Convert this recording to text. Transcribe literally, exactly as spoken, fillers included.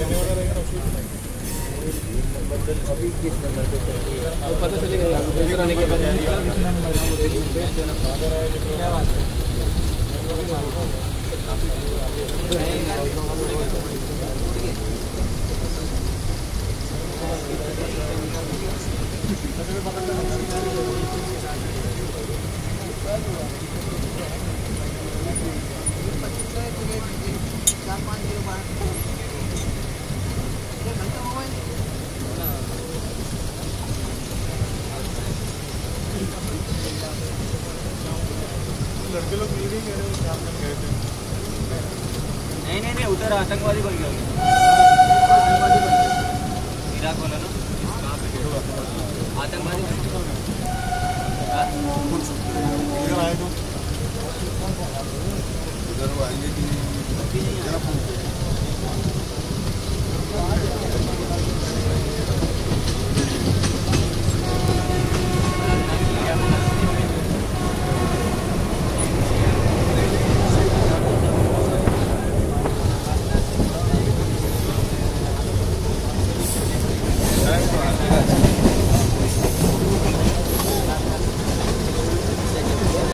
अभी किस नंबर पे वो पता चलेगा यार उधर आने के बाद किस नंबर क्या बात है चार पाँच जीरो बारह लड़के लोग मिल गए मेरे सामने गए थे। नहीं नहीं नहीं उधर आतंकवादी बन गया इराक वाला ना कहाँ पे आतंकवादी इधर आए तो उधर वो आएंगे कि नहीं